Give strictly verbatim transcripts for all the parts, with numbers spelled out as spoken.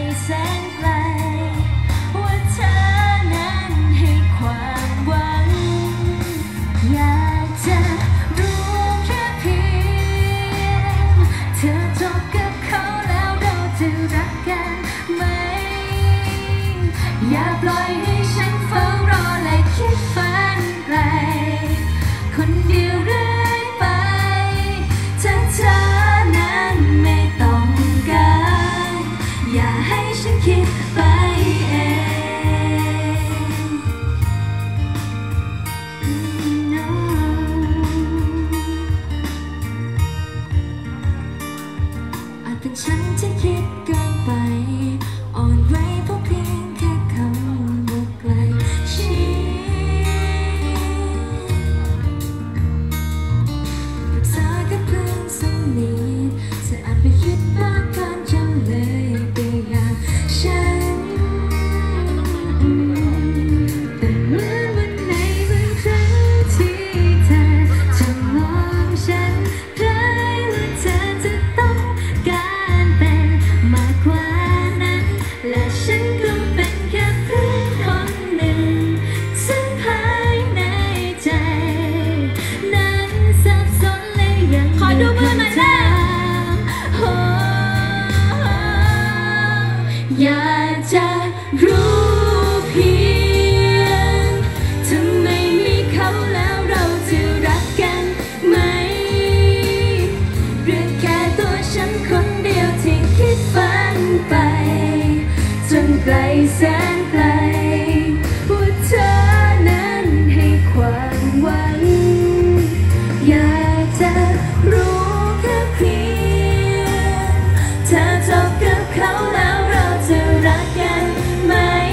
แสนไกลว่าเธอนั้นให้ความหวังอยากจะรู้แค่เพียงเธอจบกับเขาแล้วเราจะรักกันไหมอย่าปล่อยให้ฉันเฝ้ารอและคิดฝันไกลคนเดียวเรื่อยไปถ้าเธอนั้นไม่ต้องการอย่าให้ฉันคิดไปเองอาจเป็นฉันที่คิดเกินไปอ่อนไหวเพราะเพียงแค่คำว่าไกลชิดปรึกษากับเพื่อนสนิทเธออาจไปคิดมากเกินจำเลยไปอย่างฉันแต่เหมือนวันไหนบางครั้งที่เธอจะมองฉันคล้ายว่าเธอจะต้องการเป็นมากกว่านั้นและฉันก็เป็นแค่เพื่อนคนหนึ่งซึ่งภายในใจนั้นสับสนและยังขอดูมือหน่อยนะอยากจะรู้เพียงถ้าไม่มีเขาแล้วเราจะรักกันไหมหรือแค่ตัวฉันคนเดียวที่คิดฝันไปจนไกลแสนไกลว่าเธอนั้นให้ความหวังอยากจะรู้แค่เพียงเธอจบกับเขาแล้วเราจะรักกันไหม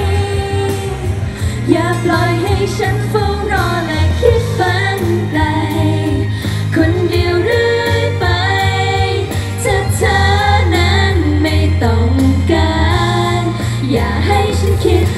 อย่าปล่อยให้ฉันเฝ้ารอและคิดฝันไกลคนเดียวเรื่อยไปถ้าเธอนั้นไม่ต้องการอย่าให้ฉันคิด